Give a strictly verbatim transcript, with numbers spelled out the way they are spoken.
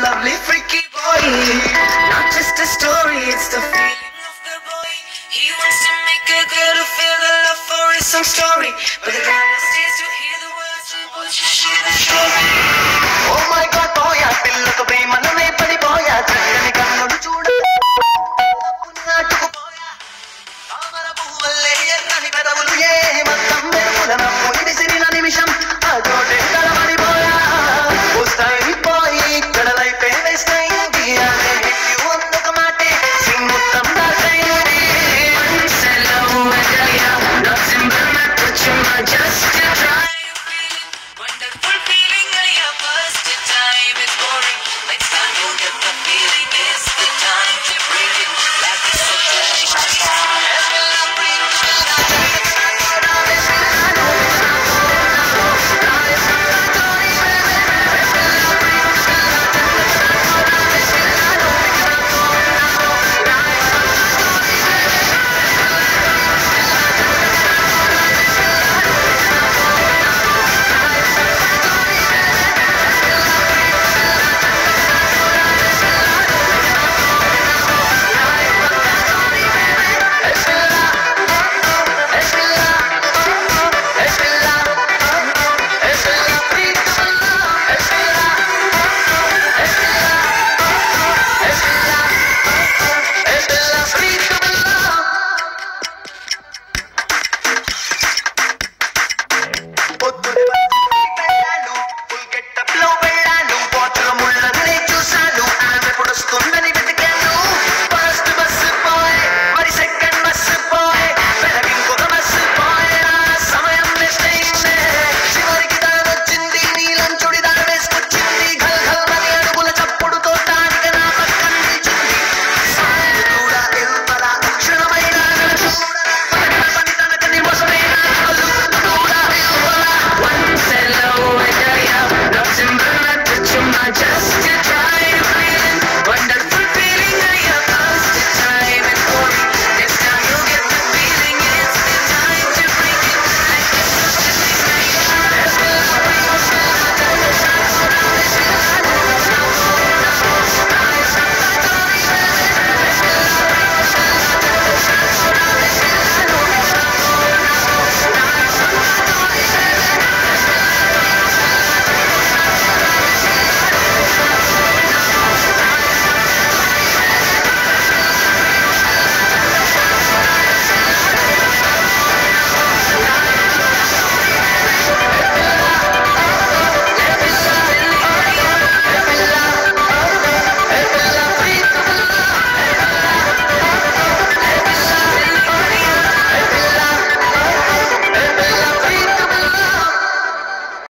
lovely freaky boy. Not just a story, it's the feeling of the boy. He wants to make a girl to feel the love for his song story, but the girl stays to hear the words and wants to share the story.